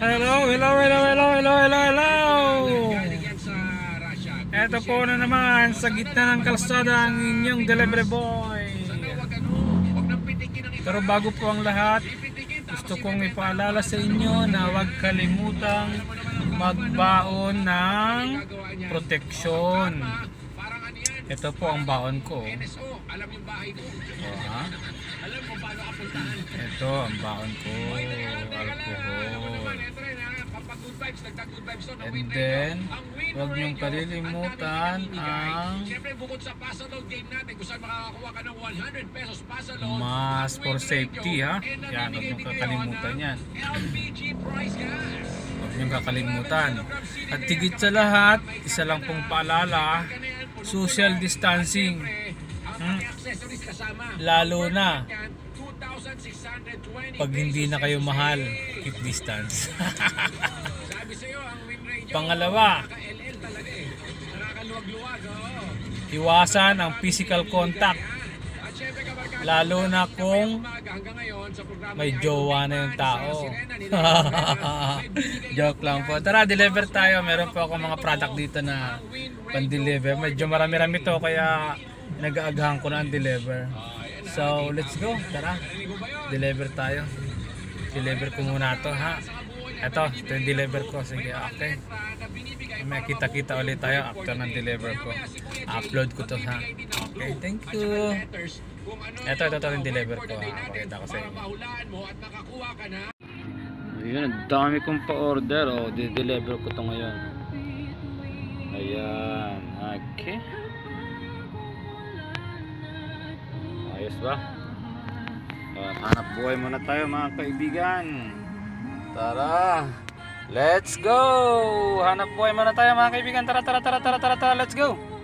Hello, hello, hello, hello, hello, hello, hello. Ito po na naman sa gitna ng kalsada ang inyong delivery boy. Pero bago po ang lahat, gusto kong ipaalala sa inyo na huwag kalimutang magbaon ng proteksyon. Ito po ang baon ko. Ito ang baon ko, alcohol. And then, huwag niyong kalilimutan ang mask for safety, ha. Yan, huwag niyong kakalimutan yan. Huwag niyong kakalimutan. At higit sa lahat, isa lang pong paalala, social distancing. Lalo na pag hindi na kayo mahal, keep distance. Pangalawa, iwasan ang physical contact, lalo na kung may jowa na yung tao. Joke lang po. Tara, deliver tayo. Meron po ako mga product dito na pan-deliver. Medyo marami-rami to, kaya nag-aagahan ko na ang deliver. So, let's go. Tara, deliver tayo. Deliver ko muna to, ha. Ito yung deliver ko. Sige, okay. May kita-kita ulit tayo after ng deliver ko. Upload ko to, ha. Okay, thank you. Ito yung deliver ko, ha. Pakita ko sa inyo. Ayun, ang dami kong pa-order. Oh, di-deliver ko to ngayon. Ayan, okay. Ayos ba? Hanap buhay muna tayo, mga kaibigan. Tara, let's go! Hanap buhay muna tayo, mga kaibigan. Tara, let's go!